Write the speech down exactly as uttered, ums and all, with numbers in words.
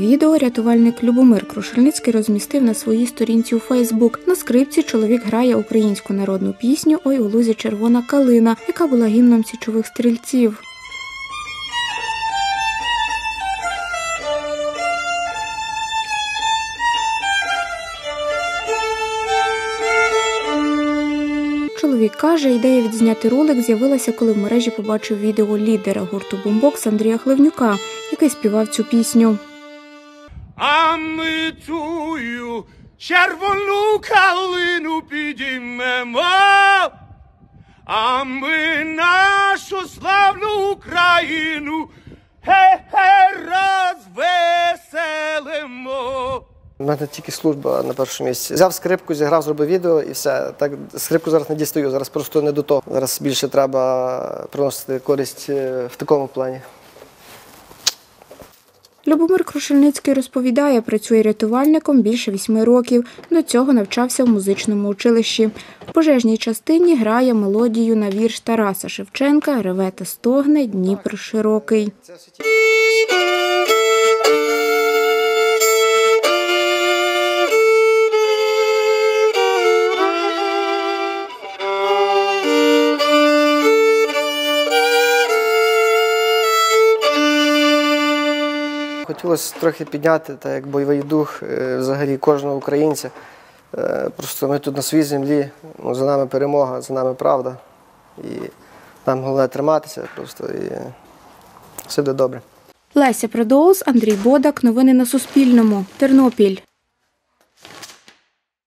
Відео рятувальник Любомир Крушельницький розмістив на своїй сторінці у Фейсбук. На скрипці чоловік грає українську народну пісню «Ой у лузі червона калина», яка була гімном січових стрільців. Чоловік каже, ідея відзняти ролик з'явилася, коли в мережі побачив відео лідера гурту «Бумбокс» Андрія Хливнюка, який співав цю пісню. А ми тую червону калину підіймемо, а ми нашу славну Україну хе-хе розвеселимо. У мене тільки служба на першому місці. Взяв скрипку, зіграв, зробив відео і все. Так, скрипку зараз не дістаю, зараз просто не до того. Зараз більше треба приносити користь в такому плані. Любомир Крушельницький розповідає, працює рятувальником більше вісьми років. До цього навчався в музичному училищі. В пожежній частині грає мелодію на вірш Тараса Шевченка «Реве та стогне Дніпр широкий». Хотілося трохи підняти так, як бойовий дух взагалі кожного українця. Просто ми тут на своїй землі, ну, за нами перемога, за нами правда. І нам головне триматися просто, і все буде добре. Леся Предоус, Андрій Бодак. Новини на Суспільному. Тернопіль.